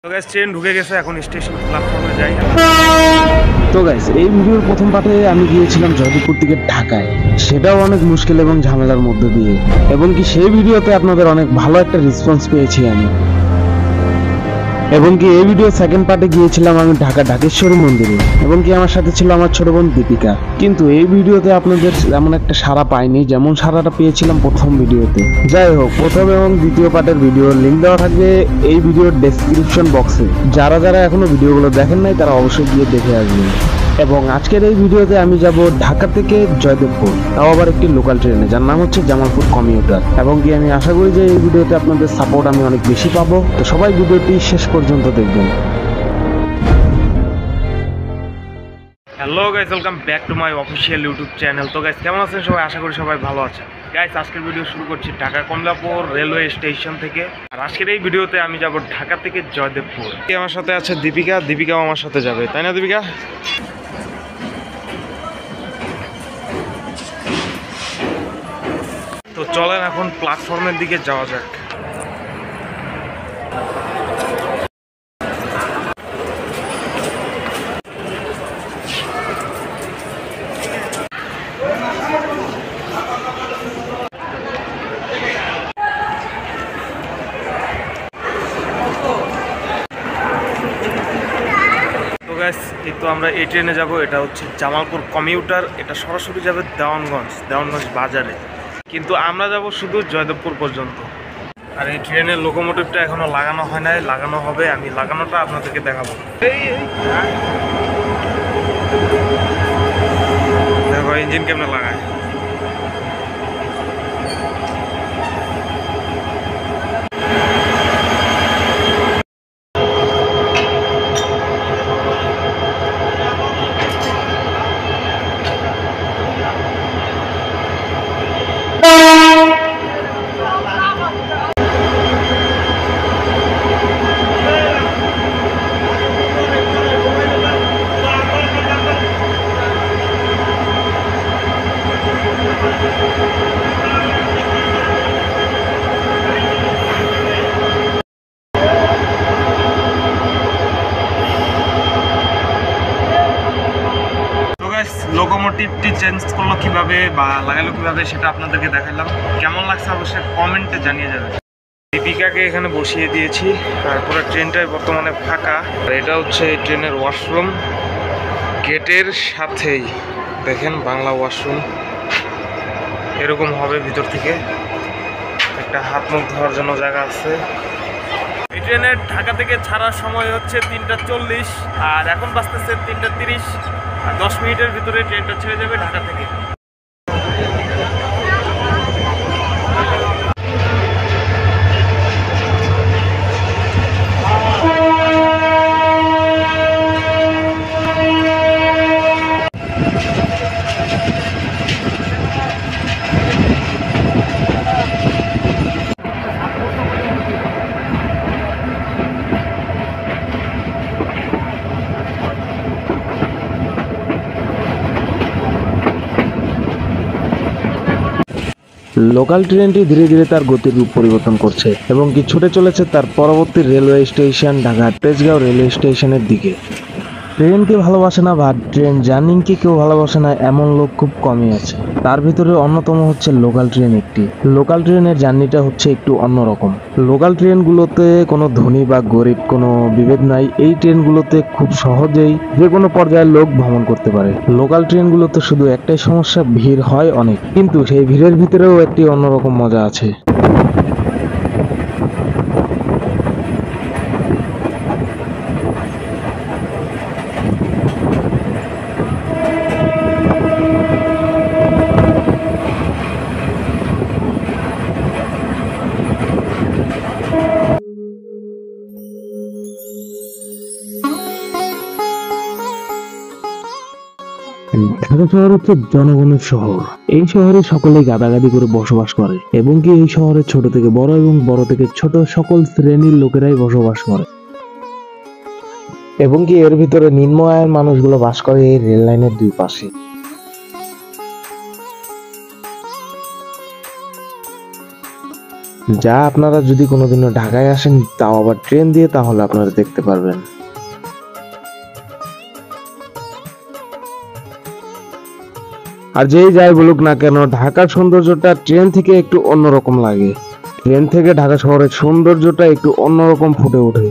তো guys train ঢুকে গেছে, এখন স্টেশন প্ল্যাটফর্মে যাই। তো গাইস এই ভিডিওর প্রথম পার্টে আমি গিয়েছিলাম জয়দেবপুর থেকে ঢাকায়, সেটাও অনেক মুশকিল এবং ঝামেলার মধ্যে দিয়ে, এবং কি সেই ভিডিওতে আপনাদের অনেক ভালো একটা রেসপন্স পেয়েছি আমি। এবং কি এই ভিডিও সেকেন্ড পার্টে গিয়েছিলাম আমি ঢাকা ঢাকেশ্বরী মন্দিরে, এবং কি আমার সাথে ছিল আমার ছোট বোন দীপিকা। কিন্তু এই ভিডিওতে আপনাদের এমন একটা সাড়া পাইনি যেমন সাড়াটা পেয়েছিলাম প্রথম ভিডিওতে। যাই হোক, প্রথম এবং দ্বিতীয় পার্টের ভিডিওর লিঙ্ক দেওয়া থাকবে এই ভিডিওর ডেসক্রিপশন বক্সে। যারা যারা এখনো ভিডিওগুলো দেখেন নাই তারা অবশ্যই গিয়ে দেখে আসবেন। এবং আজকের এই ভিডিওতে আমি যাব ঢাকা থেকে জয়দেবপুর, তাও আবার একটি লোকাল ট্রেনে, যার নাম হচ্ছে জামালপুর কমিউটার। এবং কি আমি আশা করি যে এই ভিডিওতে আপনাদের সাপোর্ট আমি অনেক বেশি পাবো, তো সবাই ভিডিওটি শেষ পর্যন্ত দেখবেন। Hello guys, welcome back to my official YouTube channel. তো গাইস কেমন আছেন সবাই? আশা করি সবাই ভালো আছেন। গাইস আজকের ভিডিও শুরু করছি ঢাকা কমলাপুর রেলওয়ে স্টেশন থেকে। আর আজকের এই ভিডিওতে আমি যাব ঢাকা থেকে জয়দেবপুর। আমার সাথে আছে দীপিকা, দীপিকাও আমার সাথে যাবে, তাই না দীপিকা? তো চলেন এখন প্ল্যাটফর্মের দিকে যাওয়া যাক। এই তো আমরা এই ট্রেনে যাব, এটা হচ্ছে জামালপুর কমিউটার। এটা সরাসরি যাবে দেওয়ানগঞ্জ বাজারে, কিন্তু আমরা যাব শুধু জয়দেবপুর পর্যন্ত। আর এই ট্রেনের লোকোমোটিভটা এখনো লাগানো হয় নাই, লাগানো হবে। আমি লাগানোটা আপনাদেরকে দেখাবো। দেখো ইঞ্জিন কেমনে লাগায়। লোকোমোটিভটি চেঞ্জ করলো কিভাবে বা লাগালো কিভাবে সেটা আপনাদেরকে দেখালাম। কেমন লাগছে অবশ্যই কমেন্টে জানিয়ে যাবেন। দীপিকাকে এখানে বসিয়ে দিয়েছি, তারপরে ট্রেনটাই বর্তমানে ফাঁকা। আর এটা হচ্ছে এই ট্রেনের ওয়াশরুম, গেটের সাথেই দেখেন বাংলা ওয়াশরুম এরকম হবে। ভিতর থেকে একটা হাত মুখ ধোয়ার জন্য জায়গা আছে। এই ট্রেনের ঢাকা থেকে ছাড়ার সময় হচ্ছে 3:40, আর এখন বাজতেছে 3:30। আর 10 মিনিটের ভিতরে ট্রেনটা ছেড়ে যাবে ঢাকা থেকে। লোকাল ট্রেনটি ধীরে ধীরে তার গতির রূপ পরিবর্তন করছে এবং কি ছুটে চলেছে তার পরবর্তী railway station Dhaka Tejgaon railway স্টেশনের দিকে। ট্রেনকে ভালোবাসে না বা ট্রেন জার্নিংকে কেউ ভালোবাসে না এমন লোক খুব কমই আছে। তার ভিতরে অন্যতম হচ্ছে লোকাল ট্রেন একটি। লোকাল ট্রেনের জার্নিটা হচ্ছে একটু অন্যরকম। লোকাল ট্রেনগুলোতে কোনো ধনী বা গরিব কোনো বিভেদ নাই। এই ট্রেনগুলোতে খুব সহজেই যে কোনো পর্যায়ের লোক ভ্রমণ করতে পারে। লোকাল ট্রেনগুলোতে শুধু একটাই সমস্যা, ভিড় হয় অনেক, কিন্তু সেই ভিড়ের ভিতরেও একটি অন্যরকম মজা আছে। ঢাকা শহর হচ্ছে জনগণের শহর। এই শহরে সকলেই গাদাগাদি করে বসবাস করে, এবং কি এই শহরে ছোট থেকে বড় এবং বড় থেকে ছোট সকল শ্রেণীর লোকেরাই বসবাস করে, এবং কি এর ভিতরে নিম্ন আয়ের মানুষগুলো বাস করে এই রেল লাইনের দুই পাশে। যা আপনারা যদি কোনোদিনও ঢাকায় আসেন, তাও আবার ট্রেন দিয়ে, তাহলে আপনারা দেখতে পারবেন। আর যেই যাই বলুক না কেন, ঢাকার সৌন্দর্যটা ট্রেন থেকে একটু অন্যরকম লাগে। ট্রেন থেকে ঢাকা শহরের সৌন্দর্যটা একটু অন্যরকম ফুটে ওঠে।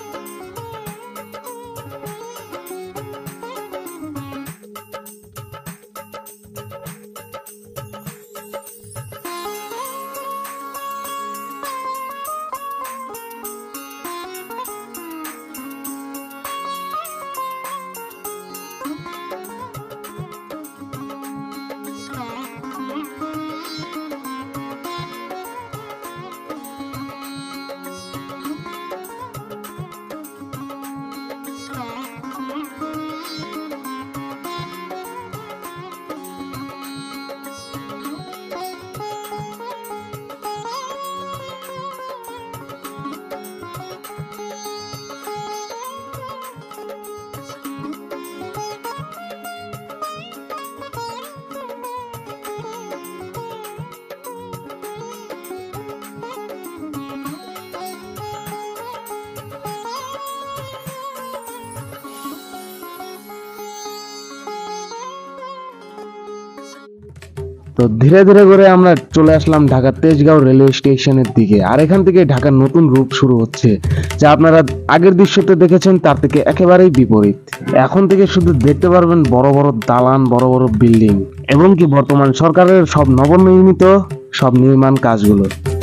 তো ধীরে ধীরে করে আমরা চলে আসলাম ঢাকার তেজগাঁও রেলওয়ে স্টেশনের দিকে। আর এখান থেকে ঢাকার নতুন রূপ শুরু হচ্ছে, যা আপনারা আগের দৃশ্যতে দেখেছেন তার থেকে একেবারেই বিপরীত। এখন থেকে শুধু দেখতে পারবেন বড় বড় দালান, বড় বড় বিল্ডিং, এবং কি বর্তমান সরকারের সব নবনির্মিত সব নির্মাণ কাজগুলো।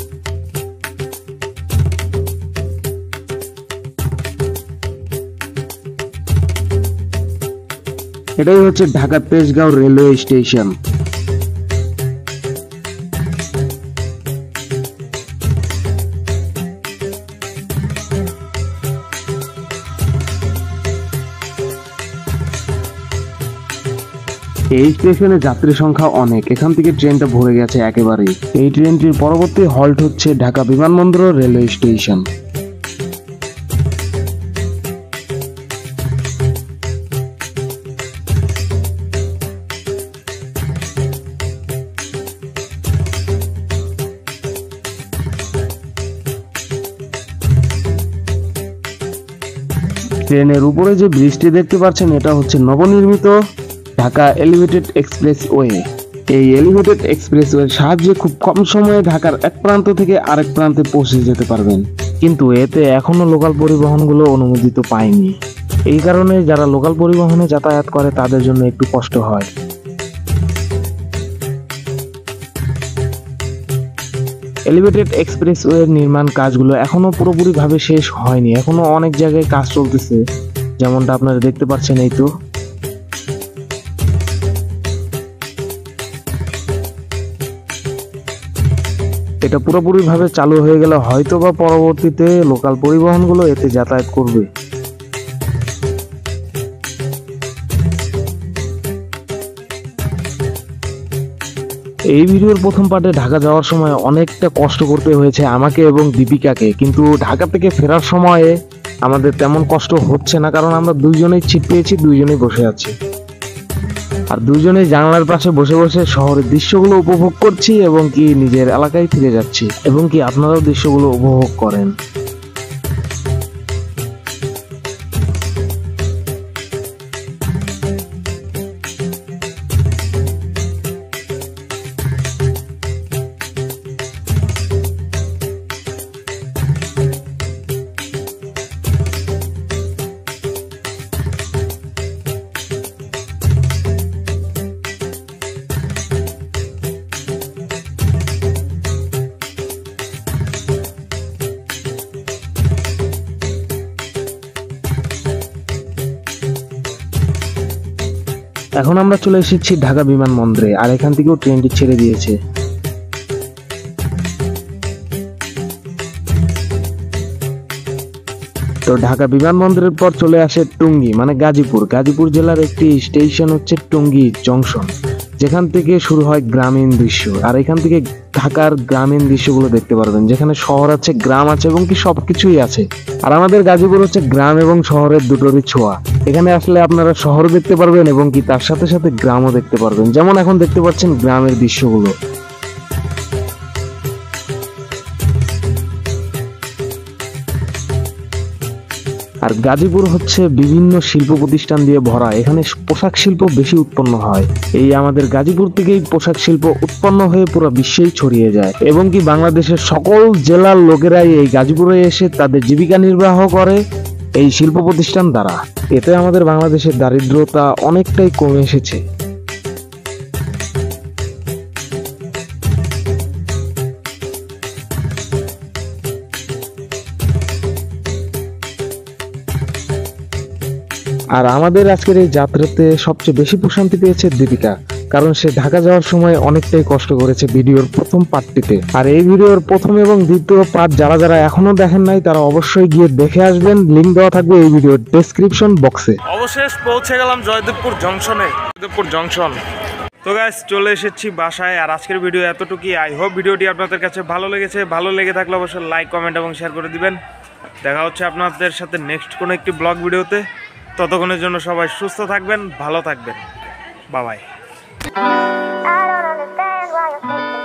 এটাই হচ্ছে ঢাকার তেজগাঁও রেলওয়ে স্টেশন। এই স্টেশনে যাত্রী সংখ্যা অনেক, এখান থেকে ট্রেনটা ভরে গেছে একেবারেই। এই ট্রেনটির পরবর্তী হল্ট হচ্ছে ঢাকা বিমানবন্দর রেলওয়ে স্টেশন। ট্রেনের উপরে যে ব্রিজটি দেখতে পাচ্ছেন, এটা হচ্ছে নবনির্মিত ঢাকা এলিভেটেড এক্সপ্রেসওয়ে। এই এলিভেটেড এক্সপ্রেসওয়ের সাহায্যে খুব কম সময়ে ঢাকার এক প্রান্ত থেকে আরেক প্রান্তে পৌঁছে যেতে পারবেন, কিন্তু এতে এখনো লোকাল পরিবহনগুলো অনুমোদিত পায়নি। এই কারণে যারা লোকাল পরিবহনে যাতায়াত করে তাদের জন্য একটু কষ্ট হয়। এলিভেটেড এক্সপ্রেসওয়ের নির্মাণ কাজগুলো এখনো পুরোপুরিভাবে শেষ হয়নি, এখনো অনেক জায়গায় কাজ চলতেছে, যেমনটা আপনারা দেখতে পাচ্ছেন। এই তো এটা পুরোপুরিভাবে চালু হয়ে গেলে হয়তো বা পরবর্তীতে লোকাল পরিবহনগুলো এতে যাতায়াত করবে। এই ভিডিওর প্রথম পার্টে ঢাকা যাওয়ার সময় অনেকটা কষ্ট করতে হয়েছে আমাকে এবং দীপিকাকে, কিন্তু ঢাকা থেকে ফেরার সময়ে আমাদের তেমন কষ্ট হচ্ছে না, কারণ আমরা দুইজনেই সিট পেয়েছি, দুইজনেই বসে আছি। আর দুইজনেই জানালার পাশে বসে বসে শহরের দৃশ্যগুলো উপভোগ করছি, এবং কি নিজের এলাকায় ফিরে যাচ্ছি, এবং কি আপনারাও দৃশ্যগুলো উপভোগ করেন। এখন আমরা চলে এসেছি ঢাকা বিমানবন্দরে, আর এখান থেকেও ট্রেনটি ছেড়ে দিয়েছে। তো ঢাকা বিমানবন্দরের পর চলে আসে টুঙ্গি, মানে গাজীপুর। গাজীপুর জেলার একটি স্টেশন হচ্ছে টুঙ্গি জংশন, যেখান থেকে শুরু হয় গ্রামীণ দৃশ্য। আর এখান থেকে ঢাকার গ্রামীণ দৃশ্যগুলো দেখতে পারবেন, যেখানে শহর আছে, গ্রাম আছে, এবং কি সবকিছুই আছে। আর আমাদের গাজীপুর হচ্ছে গ্রাম এবং শহরের দুটোরই ছোঁয়া। এখানে আসলে আপনারা শহর দেখতে পারবেন, এবং কি তার সাথে সাথে গ্রামও দেখতে পারবেন, যেমন এখন দেখতে পাচ্ছেন গ্রামের দৃশ্যগুলো। আর গাজীপুর হচ্ছে বিভিন্ন শিল্প প্রতিষ্ঠান দিয়ে ভরা, এখানে পোশাক শিল্প বেশি উৎপন্ন হয়। এই আমাদের গাজীপুর থেকেই পোশাক শিল্প উৎপন্ন হয়ে পুরো বিশ্বেই ছড়িয়ে যায়, এবং কি বাংলাদেশের সকল জেলার লোকেরাই এই গাজীপুরে এসে তাদের জীবিকা নির্বাহ করে এই শিল্প প্রতিষ্ঠান দ্বারা। এতে আমাদের বাংলাদেশের দারিদ্রতা অনেকটাই কমে এসেছে। আর আমাদের আজকের এই যাত্রাতে সবচেয়ে বেশি প্রশান্তি পেয়েছে দীপিকা, কারণ সে ঢাকা যাওয়ার সময় অনেকটাই কষ্ট করেছে ভিডিওর প্রথম পার্টটিতে। আর এই ভিডিওর প্রথম এবং দ্বিতীয় পার্ট যারা যারা এখনো দেখেন নাই তারা অবশ্যই গিয়ে দেখে আসবেন, লিংক দেওয়া থাকবে এই ভিডিওর ডেসক্রিপশন বক্সে। অবশেষ পৌঁছে গেলাম জয়দেবপুর জংশনে, জয়দেবপুর জংশন। তো গাইস চলে এসেছি বাসায়, আর আজকের ভিডিও এতটুকুই। আই হোপ ভিডিওটি আপনাদের কাছে ভালো লেগেছে। ভালো লেগে থাকলে অবশ্যই লাইক, কমেন্ট এবং শেয়ার করে দিবেন। দেখা হচ্ছে আপনাদের সাথে নেক্সট কোনো একটি ব্লগ ভিডিওতে। ততক্ষণের জন্য সবাই সুস্থ থাকবেন, ভালো থাকবেন। Bye by.